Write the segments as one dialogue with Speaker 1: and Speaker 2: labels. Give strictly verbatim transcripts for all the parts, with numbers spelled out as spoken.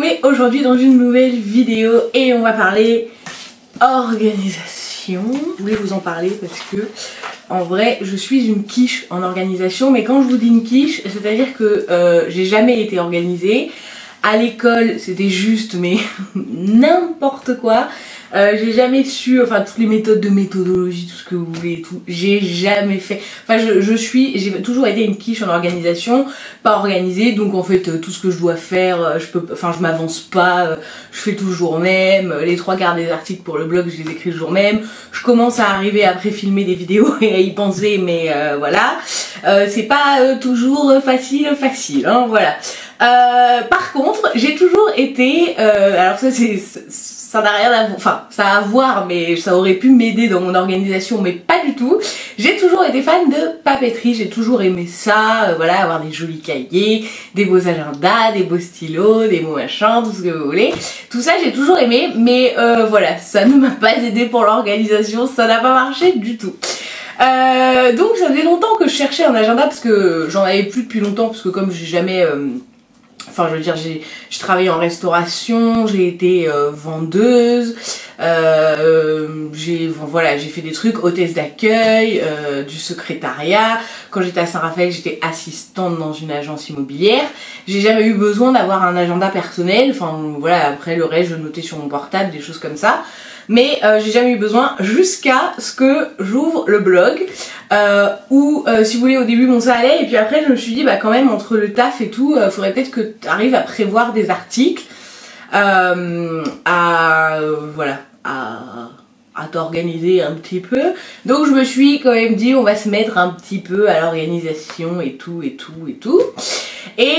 Speaker 1: retrouver aujourd'hui dans une nouvelle vidéo et on va parler organisation. Je voulais vous en parler parce que en vrai je suis une quiche en organisation, mais quand je vous dis une quiche, c'est à dire que euh, j'ai jamais été organisée. À l'école c'était juste mais n'importe quoi. Euh, j'ai jamais su, enfin toutes les méthodes de méthodologie, tout ce que vous voulez et tout, j'ai jamais fait. Enfin je, je suis, j'ai toujours été une quiche en organisation, pas organisée, donc en fait euh, tout ce que je dois faire, euh, je peux, enfin je m'avance pas, euh, je fais tout le jour même, les trois quarts des articles pour le blog je les écris le jour même, je commence à arriver après filmer des vidéos et à y penser, mais euh, voilà, euh, c'est pas euh, toujours facile facile, hein, voilà. Euh, par contre j'ai toujours été, euh, alors ça c'est... ça n'a rien à voir, enfin ça a à voir, mais ça aurait pu m'aider dans mon organisation, mais pas du tout. J'ai toujours été fan de papeterie, j'ai toujours aimé ça, euh, voilà, avoir des jolis cahiers, des beaux agendas, des beaux stylos, des beaux machins, tout ce que vous voulez. Tout ça j'ai toujours aimé, mais euh, voilà, ça ne m'a pas aidé pour l'organisation, ça n'a pas marché du tout. Euh, donc ça faisait longtemps que je cherchais un agenda, parce que j'en avais plus depuis longtemps, parce que comme j'ai jamais... Euh, Enfin, je veux dire, j'ai travaillé en restauration, j'ai été euh, vendeuse, euh, j'ai voilà, j'ai fait des trucs, hôtesse d'accueil, euh, du secrétariat. Quand j'étais à Saint-Raphaël, j'étais assistante dans une agence immobilière. J'ai jamais eu besoin d'avoir un agenda personnel. Enfin, voilà, après le reste, je notais sur mon portable, des choses comme ça. Mais euh, j'ai jamais eu besoin jusqu'à ce que j'ouvre le blog euh, où euh, si vous voulez au début bon ça allait et puis après je me suis dit bah quand même entre le taf et tout euh, faudrait peut-être que tu arrives à prévoir des articles euh, à euh, voilà à, à t'organiser un petit peu. Donc je me suis quand même dit on va se mettre un petit peu à l'organisation et tout et tout et tout. Et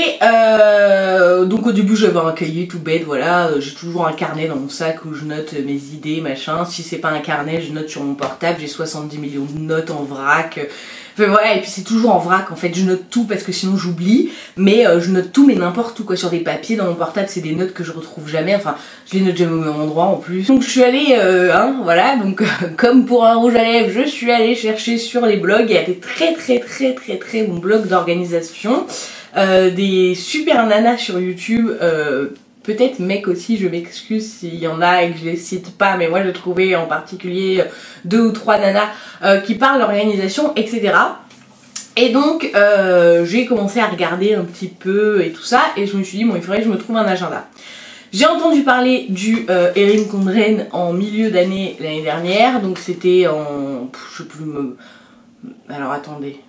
Speaker 1: euh, donc au début j'avais un cahier tout bête, voilà, j'ai toujours un carnet dans mon sac où je note mes idées, machin. Si c'est pas un carnet, je note sur mon portable, j'ai soixante-dix millions de notes en vrac. Enfin voilà, et puis c'est toujours en vrac en fait, je note tout parce que sinon j'oublie, mais euh, je note tout mais n'importe où quoi, sur des papiers, dans mon portable c'est des notes que je retrouve jamais, enfin je les note jamais au même endroit en plus. Donc je suis allée, euh, hein, voilà, donc euh, comme pour un rouge à lèvres, je suis allée chercher sur les blogs, il y a des très très très très très bons blogs d'organisation. Euh, des super nanas sur YouTube, euh, peut-être mecs aussi, je m'excuse s'il y en a et que je les cite pas, mais moi j'ai trouvé en particulier deux ou trois nanas euh, qui parlent d'organisation, et cetera. Et donc euh, j'ai commencé à regarder un petit peu et tout ça, et je me suis dit bon il faudrait que je me trouve un agenda. J'ai entendu parler du euh, Erin Condren en milieu d'année l'année dernière, donc c'était en... je sais plus... Me... alors attendez...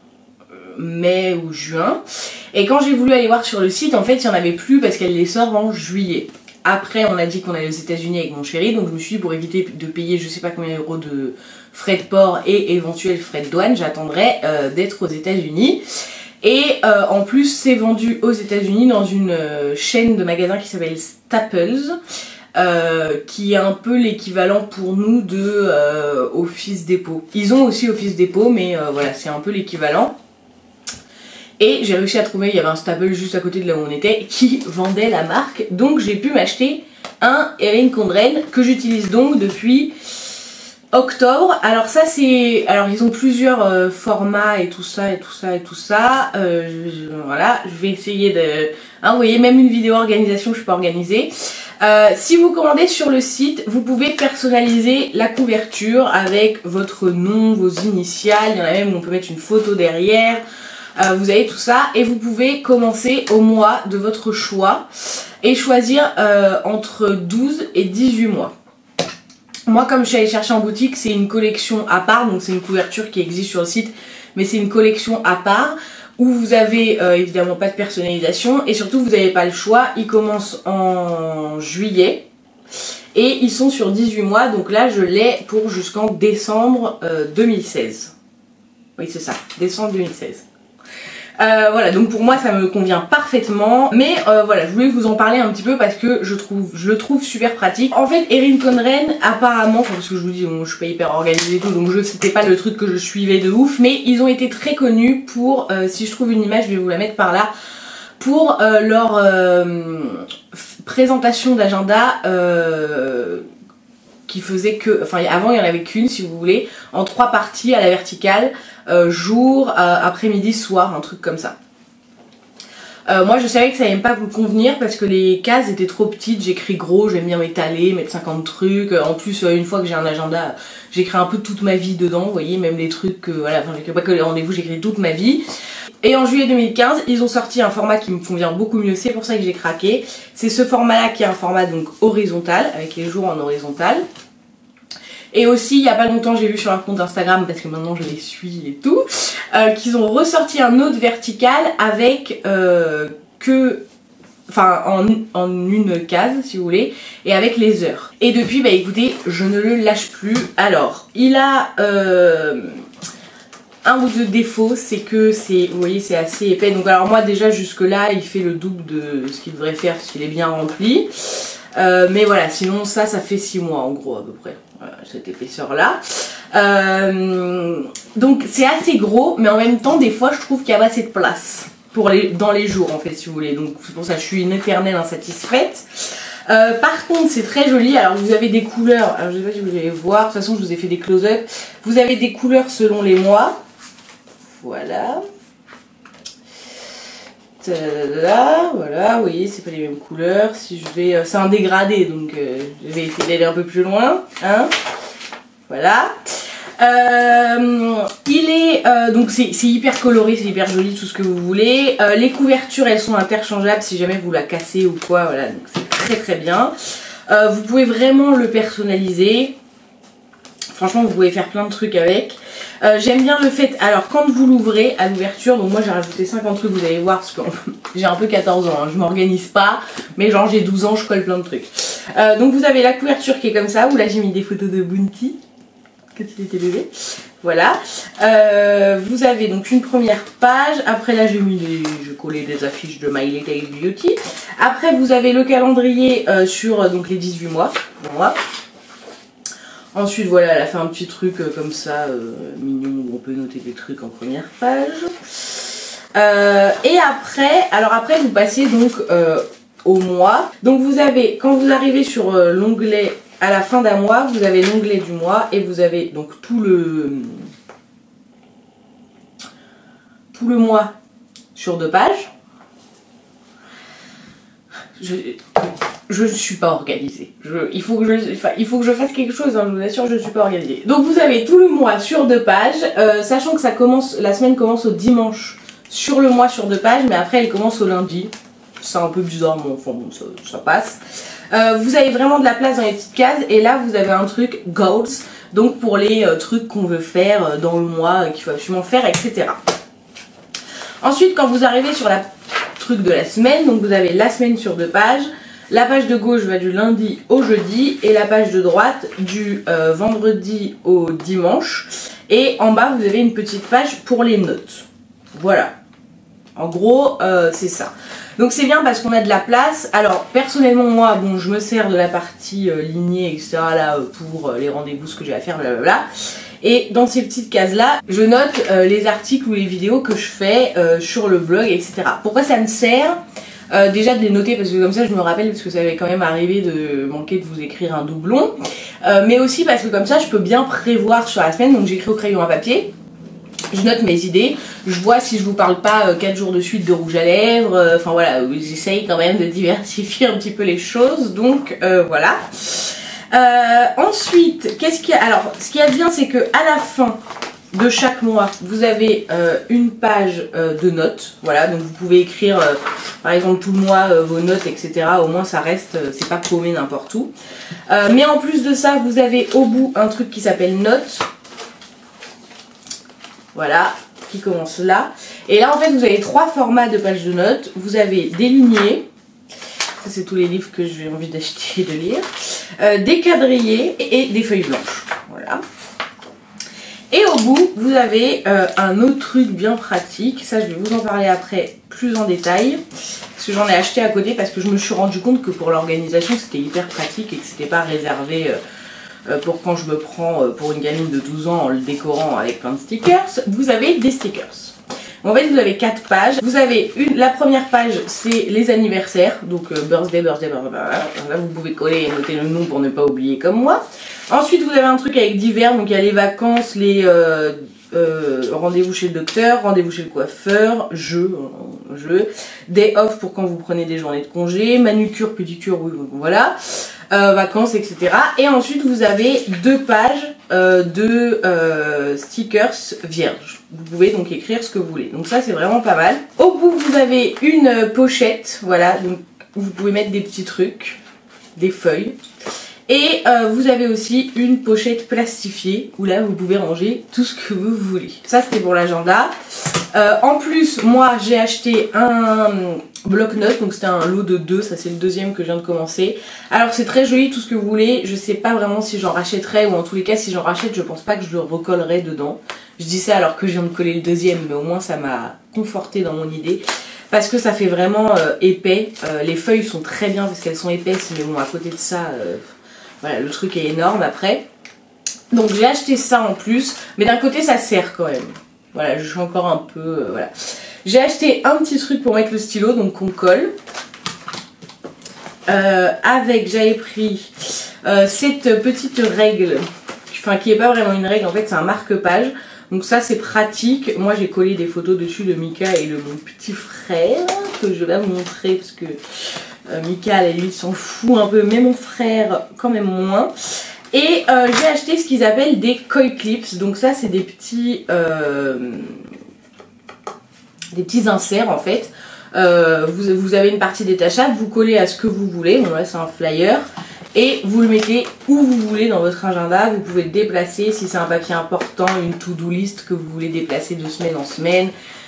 Speaker 1: mai ou juin, et quand j'ai voulu aller voir sur le site en fait il n'y en avait plus parce qu'elle les sort en juillet. Après on a dit qu'on allait aux États-Unis avec mon chéri, donc je me suis dit pour éviter de payer je sais pas combien d'euros de frais de port et éventuels frais de douane, j'attendrai euh, d'être aux États-Unis. Et euh, en plus c'est vendu aux États-Unis dans une euh, chaîne de magasins qui s'appelle Staples, euh, qui est un peu l'équivalent pour nous de euh, Office Depot. Ils ont aussi Office Depot, mais euh, voilà, c'est un peu l'équivalent. Et j'ai réussi à trouver, il y avait un Staples juste à côté de là où on était qui vendait la marque, donc j'ai pu m'acheter un Erin Condren que j'utilise donc depuis octobre. Alors ça c'est, alors ils ont plusieurs euh, formats et tout ça et tout ça et tout ça. Euh, je, voilà, je vais essayer de, hein, vous voyez même une vidéo organisation, je suis pas organisée. Euh, si vous commandez sur le site, vous pouvez personnaliser la couverture avec votre nom, vos initiales. Il y en a même où on peut mettre une photo derrière. Euh, vous avez tout ça et vous pouvez commencer au mois de votre choix et choisir euh, entre douze et dix-huit mois. Moi comme je suis allée chercher en boutique, c'est une collection à part, donc c'est une couverture qui existe sur le site, mais c'est une collection à part où vous avez euh, évidemment pas de personnalisation et surtout vous n'avez pas le choix. Ils commencent en juillet et ils sont sur dix-huit mois, donc là je l'ai pour jusqu'en décembre euh, deux mille seize. Oui c'est ça, décembre deux mille seize. Euh, voilà, donc pour moi ça me convient parfaitement, mais euh, voilà, je voulais vous en parler un petit peu parce que je trouve, je le trouve super pratique. En fait, Erin Condren, apparemment, parce que je vous dis, bon, je suis pas hyper organisée et tout, donc je c'était pas le truc que je suivais de ouf, mais ils ont été très connus pour, euh, si je trouve une image, je vais vous la mettre par là, pour euh, leur euh, présentation d'agenda. Euh, qui faisait que, enfin avant il n'y en avait qu'une si vous voulez, en trois parties à la verticale, euh, jour, euh, après-midi, soir, un truc comme ça. Euh, moi je savais que ça allait pas me convenir parce que les cases étaient trop petites, j'écris gros, j'aime bien m'étaler, mettre cinquante trucs. En plus une fois que j'ai un agenda, j'écris un peu toute ma vie dedans, vous voyez, même les trucs que, voilà, enfin j'écris pas que les rendez-vous, j'écris toute ma vie. Et en juillet deux mille quinze, ils ont sorti un format qui me convient beaucoup mieux, c'est pour ça que j'ai craqué. C'est ce format là qui est un format donc horizontal, avec les jours en horizontal. Et aussi, il y a pas longtemps, j'ai vu sur leur compte Instagram, parce que maintenant je les suis et tout, euh, qu'ils ont ressorti un autre vertical avec euh, que... Enfin, en, en une case, si vous voulez, et avec les heures. Et depuis, bah écoutez, je ne le lâche plus. Alors, il a... Euh, un ou deux défauts, c'est que c'est, vous voyez, c'est assez épais. Donc alors moi déjà jusque là il fait le double de ce qu'il devrait faire parce qu'il est bien rempli. Euh, mais voilà, sinon ça, ça fait six mois en gros à peu près, voilà, cette épaisseur là. Euh, donc c'est assez gros, mais en même temps des fois je trouve qu'il y a pas assez de place pour les, dans les jours en fait si vous voulez. Donc c'est pour ça que je suis une éternelle insatisfaite. Euh, par contre c'est très joli, alors vous avez des couleurs, alors je sais pas si vous allez voir, de toute façon je vous ai fait des close-up. Vous avez des couleurs selon les mois. Voilà. Tadada, voilà, vous voyez, c'est pas les mêmes couleurs. Si je vais, euh, c'est un dégradé, donc euh, je vais essayer d'aller un peu plus loin. Hein, voilà. Euh, il est, euh, donc c'est hyper coloré, c'est hyper joli, tout ce que vous voulez. Euh, les couvertures, elles sont interchangeables si jamais vous la cassez ou quoi, voilà, donc c'est très très bien. Euh, vous pouvez vraiment le personnaliser. Franchement, vous pouvez faire plein de trucs avec. Euh, J'aime bien le fait, alors quand vous l'ouvrez à l'ouverture, donc moi j'ai rajouté cinquante trucs, vous allez voir, parce que j'ai un peu quatorze ans, hein, je m'organise pas, mais genre j'ai douze ans, je colle plein de trucs. Euh, donc vous avez la couverture qui est comme ça, où là j'ai mis des photos de Bounty, quand il était bébé. Voilà. Euh, vous avez donc une première page, après là j'ai mis des, je collais des affiches de My Little Beauty. Après vous avez le calendrier euh, sur donc les dix-huit mois, pour moi. Ensuite voilà, elle a fait un petit truc euh, comme ça, euh, mignon, où on peut noter des trucs en première page. Euh, et après, alors après vous passez donc euh, au mois. Donc vous avez, quand vous arrivez sur euh, l'onglet à la fin d'un mois, vous avez l'onglet du mois et vous avez donc tout le, tout le mois sur deux pages. Je... Je ne suis pas organisée. Je, il, faut que je, enfin, il faut que je fasse quelque chose, hein, je vous assure, je ne suis pas organisée. Donc vous avez tout le mois sur deux pages, euh, sachant que ça commence, la semaine commence au dimanche sur le mois sur deux pages, mais après elle commence au lundi. C'est un peu bizarre, mais enfin bon, ça, ça passe. Euh, vous avez vraiment de la place dans les petites cases, et là vous avez un truc goals, donc pour les euh, trucs qu'on veut faire euh, dans le mois, euh, qu'il faut absolument faire, et cetera. Ensuite, quand vous arrivez sur la truc de la semaine, donc vous avez la semaine sur deux pages. La page de gauche va du lundi au jeudi et la page de droite du euh, vendredi au dimanche. Et en bas, vous avez une petite page pour les notes. Voilà. En gros, euh, c'est ça. Donc c'est bien parce qu'on a de la place. Alors personnellement, moi, bon, je me sers de la partie euh, lignée, et cetera là, pour euh, les rendez-vous, ce que j'ai à faire, blablabla. Et dans ces petites cases-là, je note euh, les articles ou les vidéos que je fais euh, sur le blog, et cetera. Pourquoi ça me sert ? Euh, déjà de les noter parce que comme ça je me rappelle, parce que ça avait quand même arrivé de manquer de vous écrire un doublon, euh, mais aussi parce que comme ça je peux bien prévoir sur la semaine. Donc j'écris au crayon à papier, je note mes idées, je vois si je vous parle pas euh, quatre jours de suite de rouge à lèvres, euh, enfin voilà, j'essaye quand même de diversifier un petit peu les choses, donc euh, voilà. Euh, ensuite, qu'est-ce qu'il y a? Alors ce qu'il y a de bien, c'est que à la fin de chaque mois, vous avez euh, une page euh, de notes. Voilà, donc vous pouvez écrire euh, par exemple tout le mois euh, vos notes, et cetera. Au moins ça reste, euh, c'est pas paumé n'importe où. Euh, mais en plus de ça, vous avez au bout un truc qui s'appelle notes. Voilà, qui commence là. Et là en fait vous avez trois formats de pages de notes. Vous avez des lignées. Ça c'est tous les livres que j'ai envie d'acheter et de lire. Euh, des quadrillés et, et des feuilles blanches. Voilà. Et au bout, vous avez euh, un autre truc bien pratique. Ça, je vais vous en parler après plus en détail. Parce que j'en ai acheté à côté parce que je me suis rendu compte que pour l'organisation, c'était hyper pratique et que c'était pas réservé euh, pour quand je me prends euh, pour une gamine de douze ans en le décorant avec plein de stickers. Vous avez des stickers. En fait, vous avez quatre pages. Vous avez une, la première page, c'est les anniversaires. Donc, euh, birthday, birthday, birthday. Là, vous pouvez coller et noter le nom pour ne pas oublier comme moi. Ensuite, vous avez un truc avec divers. Donc, il y a les vacances, les, euh, euh, rendez-vous chez le docteur, rendez-vous chez le coiffeur, jeu, euh, jeu, day off pour quand vous prenez des journées de congé, manucure, pédicure, oui, voilà, euh, vacances, et cetera. Et ensuite vous avez deux pages euh, de euh, stickers vierges. Vous pouvez donc écrire ce que vous voulez. Donc ça c'est vraiment pas mal. Au bout vous avez une pochette, voilà, donc vous pouvez mettre des petits trucs, des feuilles. Et euh, vous avez aussi une pochette plastifiée où là vous pouvez ranger tout ce que vous voulez. Ça c'était pour l'agenda. Euh, en plus moi j'ai acheté un bloc-notes, donc c'était un lot de deux, ça c'est le deuxième que je viens de commencer. Alors c'est très joli tout ce que vous voulez, je sais pas vraiment si j'en rachèterai ou en tous les cas si j'en rachète je pense pas que je le recollerai dedans. Je dis ça alors que je viens de coller le deuxième mais au moins ça m'a conforté dans mon idée. Parce que ça fait vraiment euh, épais, euh, les feuilles sont très bien parce qu'elles sont épaisses mais bon à côté de ça... Euh, Voilà, le truc est énorme après. Donc j'ai acheté ça en plus. Mais d'un côté ça sert quand même. Voilà, je suis encore un peu... Euh, voilà. J'ai acheté un petit truc pour mettre le stylo, donc qu'on colle. Euh, avec, j'avais pris euh, cette petite règle. Enfin, qui n'est pas vraiment une règle, en fait c'est un marque-page. Donc ça c'est pratique. Moi j'ai collé des photos dessus de Mika et de mon petit frère. Que je vais vous montrer parce que... Euh, Mika à la limite s'en fout un peu, mais mon frère quand même moins. Et euh, j'ai acheté ce qu'ils appellent des koi clips. Donc ça c'est des petits euh, des petits inserts en fait. Euh, vous, vous avez une partie détachable, vous collez à ce que vous voulez. Bon là c'est un flyer. Et vous le mettez où vous voulez dans votre agenda. Vous pouvez le déplacer si c'est un papier important, une to-do list que vous voulez déplacer de semaine en semaine.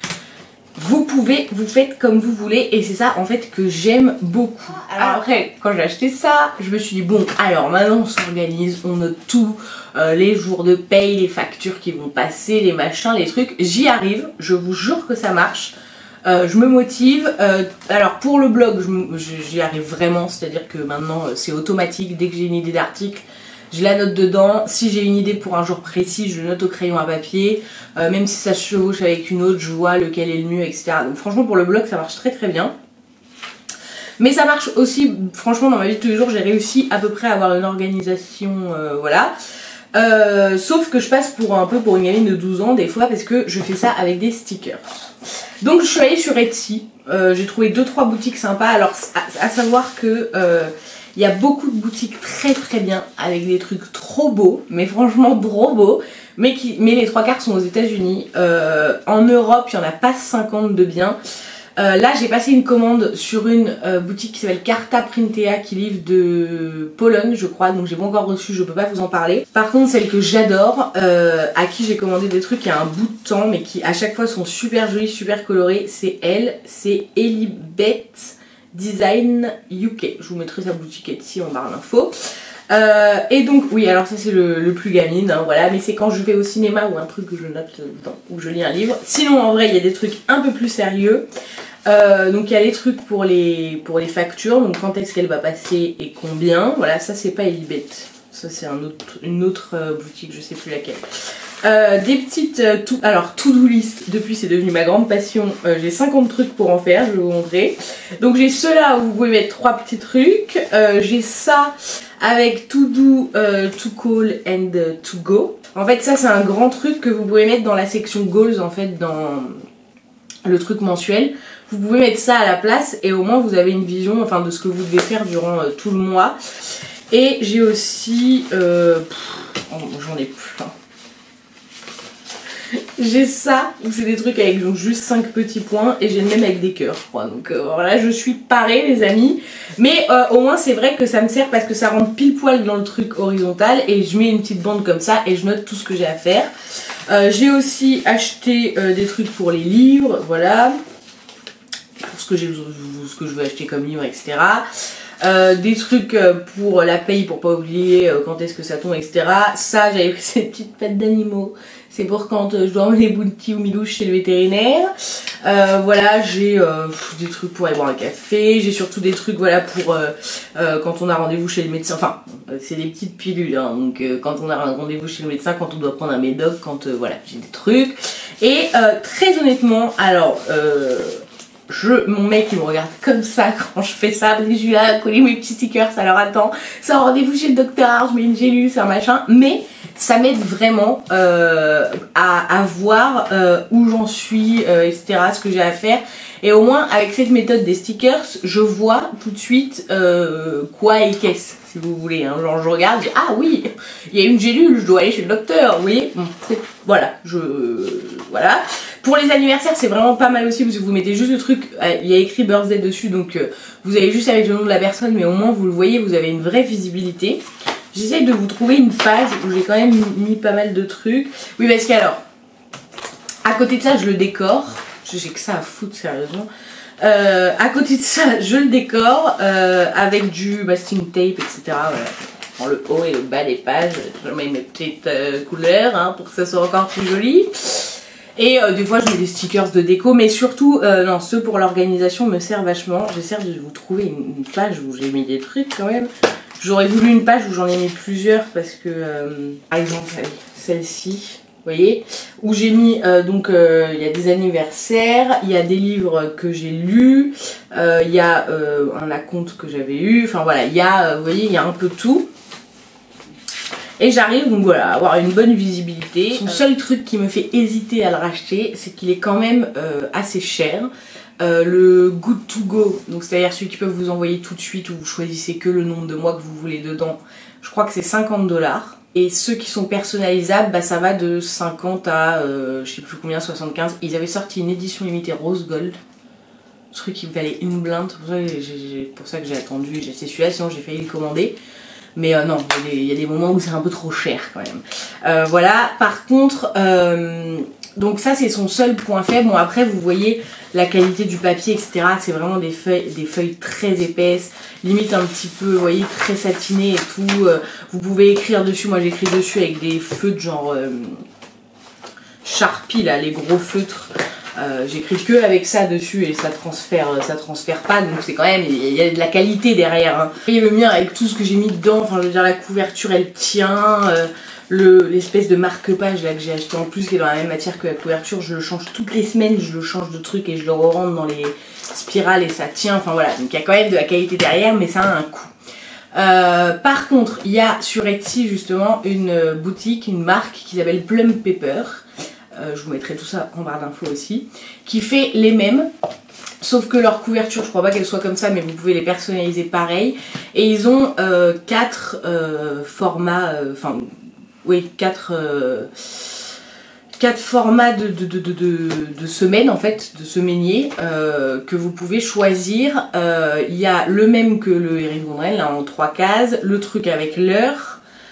Speaker 1: Vous pouvez, vous faites comme vous voulez et c'est ça en fait que j'aime beaucoup. Alors après, quand j'ai acheté ça, je me suis dit bon, alors maintenant on s'organise, on note tout, euh, les jours de paye, les factures qui vont passer, les machins, les trucs. J'y arrive, je vous jure que ça marche. Euh, je me motive. Euh, alors pour le blog, j'y arrive vraiment, c'est-à-dire que maintenant c'est automatique. Dès que j'ai une idée d'article, je la note dedans. Si j'ai une idée pour un jour précis, je note au crayon à papier. Euh, même si ça se chevauche avec une autre, je vois lequel est le mieux, et cetera. Donc franchement pour le blog ça marche très très bien. Mais ça marche aussi, franchement dans ma vie de tous les jours, j'ai réussi à peu près à avoir une organisation, euh, voilà. Euh, sauf que je passe pour un peu pour une gamine de douze ans des fois parce que je fais ça avec des stickers. Donc je suis allée sur Etsy, euh, j'ai trouvé deux trois boutiques sympas. Alors à, à savoir que... Euh, il y a beaucoup de boutiques très très bien avec des trucs trop beaux, mais franchement trop beaux, mais, qui, mais les trois quarts sont aux États-Unis. Euh, en Europe, il n'y en a pas cinquante de bien. Euh, là, j'ai passé une commande sur une euh, boutique qui s'appelle Carta Printea qui livre de Pologne, je crois, donc j'ai pas encore reçu, je peux pas vous en parler. Par contre, celle que j'adore, euh, à qui j'ai commandé des trucs il y a un bout de temps, mais qui à chaque fois sont super jolis, super colorés, c'est elle, c'est Elibet Design U K. Je vous mettrai sa boutique Etsy en barre d'infos. Euh, et donc oui, alors ça c'est le, le plus gamine, hein, voilà, mais c'est quand je vais au cinéma ou un truc que je note dedans, ou je lis un livre. Sinon en vrai il y a des trucs un peu plus sérieux. Euh, donc il y a les trucs pour les, pour les factures, donc quand est-ce qu'elle va passer et combien. Voilà, ça c'est pas Elibet, ça c'est un autre, une autre euh, boutique, je sais plus laquelle. Euh, des petites, euh, tout, alors to-do list, depuis c'est devenu ma grande passion, euh, j'ai cinquante trucs pour en faire, je vais vous montrer. Donc j'ai ceux-là où vous pouvez mettre trois petits trucs, euh, j'ai ça avec to do, euh, to call and to go. En fait ça c'est un grand truc que vous pouvez mettre dans la section goals en fait, dans le truc mensuel. Vous pouvez mettre ça à la place et au moins vous avez une vision enfin, de ce que vous devez faire durant euh, tout le mois. Et j'ai aussi, euh, oh, j'en ai plein. J'ai ça, où c'est des trucs avec donc, juste cinq petits points, et j'ai le même avec des cœurs, je crois. Donc euh, voilà, je suis parée les amis. Mais euh, au moins c'est vrai que ça me sert parce que ça rentre pile poil dans le truc horizontal, et je mets une petite bande comme ça et je note tout ce que j'ai à faire. Euh, j'ai aussi acheté euh, des trucs pour les livres, voilà. Pour ce que, j'ai, ce que je veux acheter comme livre, et cetera. Euh, des trucs pour la paye pour pas oublier euh, quand est-ce que ça tombe, et cetera. Ça j'avais pris cette petite patte d'animaux, c'est pour quand euh, je dois emmener Bounty ou Milouche chez le vétérinaire. Euh, voilà, j'ai euh, des trucs pour aller boire un café, j'ai surtout des trucs voilà pour euh, euh, quand on a rendez-vous chez le médecin, enfin euh, c'est des petites pilules, hein, donc euh, quand on a un rendez-vous chez le médecin, quand on doit prendre un médoc, quand euh, voilà j'ai des trucs. Et euh, très honnêtement, alors... Euh, je, mon mec il me regarde comme ça quand je fais ça, parce que je suis là à coller mes petits stickers, alors attends, c'est un rendez-vous chez le docteur, je mets une gélule, c'est un machin, mais ça m'aide vraiment euh, à, à voir euh, où j'en suis, euh, et cetera, ce que j'ai à faire. Et au moins, avec cette méthode des stickers, je vois tout de suite euh, quoi et qu'est-ce, si vous voulez. Hein. Genre, je regarde, je dis, ah oui, il y a une gélule, je dois aller chez le docteur, vous voyez. Bon, voilà, je... Voilà. Pour les anniversaires, c'est vraiment pas mal aussi, parce que vous mettez juste le truc, il y a écrit birthday dessus, donc euh, vous avez juste avec le nom de la personne, mais au moins, vous le voyez, vous avez une vraie visibilité. J'essaye de vous trouver une page où j'ai quand même mis pas mal de trucs. Oui, parce qu'alors, à côté de ça, je le décore. J'ai que ça à foutre, sérieusement. Euh, à côté de ça, je le décore euh, avec du masking tape, et cetera. Voilà. Je prends le haut et le bas des pages. Je mets mes petites euh, couleurs hein, pour que ça soit encore plus joli. Et euh, des fois, je mets des stickers de déco. Mais surtout, euh, non, ceux pour l'organisation me servent vachement. J'essaie de vous trouver une, une page où j'ai mis des trucs quand même. J'aurais voulu une page où j'en ai mis plusieurs parce que, euh, par exemple, celle-ci. Vous voyez, où j'ai mis, euh, donc euh, il y a des anniversaires, il y a des livres que j'ai lus, euh, il y a euh, un acompte que j'avais eu, enfin voilà, il y a, euh, vous voyez, il y a un peu tout. Et j'arrive donc voilà à avoir une bonne visibilité. Son seul truc qui me fait hésiter à le racheter, c'est qu'il est quand même euh, assez cher. Euh, le Good to Go, donc c'est-à-dire celui qui peut vous envoyer tout de suite où vous choisissez que le nombre de mois que vous voulez dedans, je crois que c'est cinquante dollars. Et ceux qui sont personnalisables, bah ça va de cinquante à euh, je sais plus combien, soixante-quinze. Ils avaient sorti une édition limitée Rose Gold, truc qui valait une blinde, pour ça, pour ça que j'ai attendu, c'est celui-là, sinon j'ai failli le commander. Mais euh, non, il y, y a des moments où c'est un peu trop cher quand même. Euh, voilà, par contre, euh, donc ça c'est son seul point faible. Bon après vous voyez la qualité du papier, et cetera. C'est vraiment des feuilles, des feuilles très épaisses, limite un petit peu, vous voyez, très satinées et tout. Euh, vous pouvez écrire dessus, moi j'écris dessus avec des feutres genre euh, Sharpie là, les gros feutres. Euh, j'écris que avec ça dessus et ça transfère, ça transfère pas, donc c'est quand même, il y a de la qualité derrière. Hein. Et le mien avec tout ce que j'ai mis dedans, enfin je veux dire la couverture elle tient, euh, l'espèce de marque-page là que j'ai acheté en plus qui est dans la même matière que la couverture, je le change toutes les semaines, je le change de truc et je le re-rentre dans les spirales et ça tient, enfin voilà, donc il y a quand même de la qualité derrière mais ça a un coût. Euh, par contre, il y a sur Etsy justement une boutique, une marque qui s'appelle Plum Paper. Euh, je vous mettrai tout ça en barre d'infos aussi, qui fait les mêmes, sauf que leur couverture, je crois pas qu'elle soit comme ça, mais vous pouvez les personnaliser pareil, et ils ont euh, quatre euh, formats, enfin, euh, oui, quatre, euh, quatre formats de, de, de, de, de, de semaines, en fait, de semainiers, euh, que vous pouvez choisir. Euh, il y a le même que le Erin Condren, là en trois cases, le truc avec l'heure,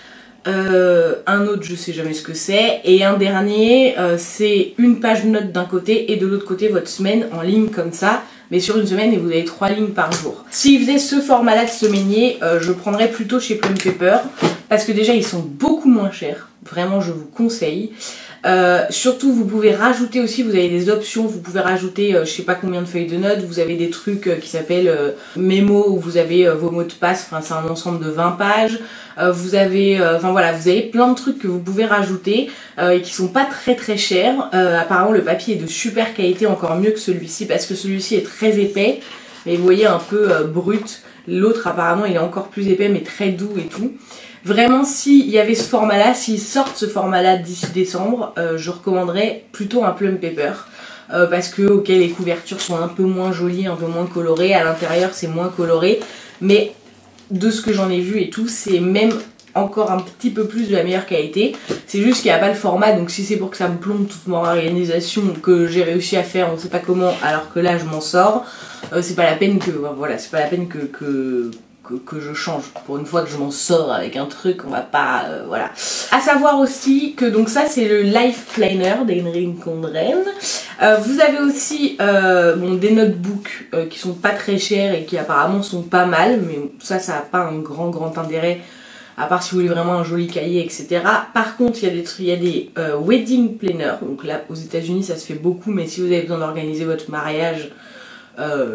Speaker 1: Euh, un autre je sais jamais ce que c'est, et un dernier euh, c'est une page note d'un côté et de l'autre côté votre semaine en ligne comme ça, mais sur une semaine et vous avez trois lignes par jour. S'ils faisaient ce format là de semainier, euh, je prendrais plutôt chez Plum Paper parce que déjà ils sont beaucoup moins chers, vraiment je vous conseille. Euh, surtout vous pouvez rajouter aussi, vous avez des options, vous pouvez rajouter euh, je sais pas combien de feuilles de notes, vous avez des trucs euh, qui s'appellent euh, mémo où vous avez euh, vos mots de passe, enfin c'est un ensemble de vingt pages, euh, vous avez, euh, enfin voilà, vous avez plein de trucs que vous pouvez rajouter euh, et qui sont pas très très chers. Euh, apparemment le papier est de super qualité, encore mieux que celui-ci parce que celui-ci est très épais, mais vous voyez un peu euh, brut, l'autre apparemment il est encore plus épais mais très doux et tout. Vraiment, s'il y avait ce format-là, s'ils sortent ce format-là d'ici décembre, euh, je recommanderais plutôt un Plum Paper. Euh, parce que, ok, les couvertures sont un peu moins jolies, un peu moins colorées. À l'intérieur, c'est moins coloré. Mais de ce que j'en ai vu et tout, c'est même encore un petit peu plus de la meilleure qualité. C'est juste qu'il n'y a pas le format. Donc si c'est pour que ça me plombe toute mon organisation que j'ai réussi à faire, on ne sait pas comment, alors que là, je m'en sors, euh, c'est pas la peine que... Voilà, c'est pas la peine que... que Que, que je change. Pour une fois que je m'en sors avec un truc, on va pas... Euh, voilà. À savoir aussi que donc ça c'est le Life Planner d'Erin Condren. Euh, vous avez aussi euh, bon, des notebooks euh, qui sont pas très chers et qui apparemment sont pas mal, mais ça ça n'a pas un grand grand intérêt à part si vous voulez vraiment un joli cahier, et cetera. Par contre, il y a des, il y a des euh, wedding planners. Donc là, aux États-Unis, ça se fait beaucoup, mais si vous avez besoin d'organiser votre mariage... Euh,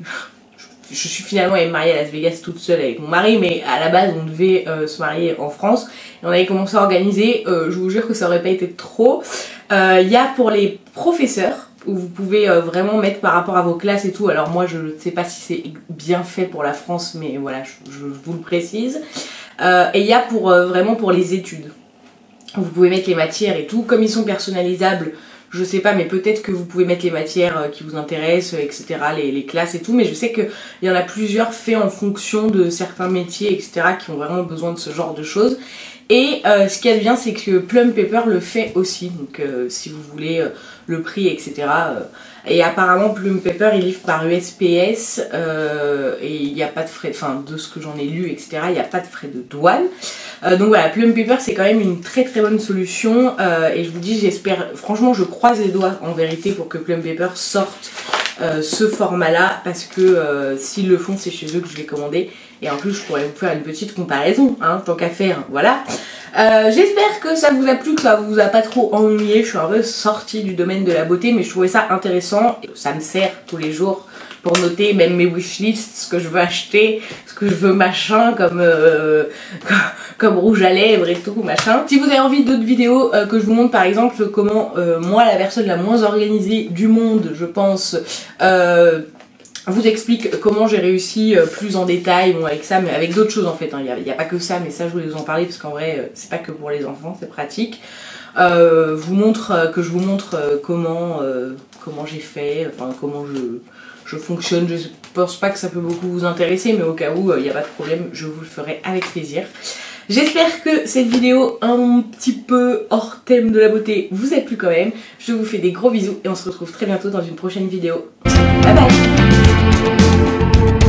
Speaker 1: Je suis finalement mariée à Las Vegas toute seule avec mon mari, mais à la base on devait euh, se marier en France et on avait commencé à organiser, euh, je vous jure que ça aurait pas été trop. Il euh, y a pour les professeurs, où vous pouvez euh, vraiment mettre par rapport à vos classes et tout. Alors moi je ne sais pas si c'est bien fait pour la France, mais voilà, je, je vous le précise. Euh, et il y a pour euh, vraiment pour les études. Vous pouvez mettre les matières et tout. Comme ils sont personnalisables, je sais pas, mais peut-être que vous pouvez mettre les matières qui vous intéressent, et cetera, les, les classes et tout. Mais je sais qu'il y en a plusieurs faits en fonction de certains métiers, et cetera, qui ont vraiment besoin de ce genre de choses. Et euh, ce qui est bien, c'est que Plum Paper le fait aussi. Donc euh, si vous voulez euh, le prix, et cetera. Euh, et apparemment Plum Paper il livre par U S P S euh, et il n'y a pas de frais, enfin de ce que j'en ai lu, et cetera. Il n'y a pas de frais de douane. Euh, donc voilà, Plum Paper c'est quand même une très très bonne solution euh, et je vous dis, j'espère, franchement je croise les doigts en vérité pour que Plum Paper sorte euh, ce format là, parce que euh, s'ils le font c'est chez eux que je vais commander et en plus je pourrais vous faire une petite comparaison, hein, tant qu'à faire, voilà. Euh, j'espère que ça vous a plu, que ça vous a pas trop ennuyé. Je suis un peu sortie du domaine de la beauté, mais je trouvais ça intéressant. Ça me sert tous les jours pour noter même mes wishlists, ce que je veux acheter, ce que je veux machin, comme, euh, comme, comme rouge à lèvres et tout machin. Si vous avez envie d'autres vidéos, euh, que je vous montre par exemple comment euh, moi, la personne la moins organisée du monde, je pense, euh, vous explique comment j'ai réussi euh, plus en détail, bon avec ça, mais avec d'autres choses en fait, il hein. n'y a, a pas que ça, mais ça je voulais vous en parler parce qu'en vrai euh, c'est pas que pour les enfants, c'est pratique. Euh, vous montre, euh, que je vous montre euh, comment, euh, comment j'ai fait, enfin comment je, je fonctionne. Je pense pas que ça peut beaucoup vous intéresser, mais au cas où il n'y a pas de problème, je vous le ferai avec plaisir. J'espère que cette vidéo un petit peu hors thème de la beauté vous a plu quand même. Je vous fais des gros bisous et on se retrouve très bientôt dans une prochaine vidéo. Bye bye.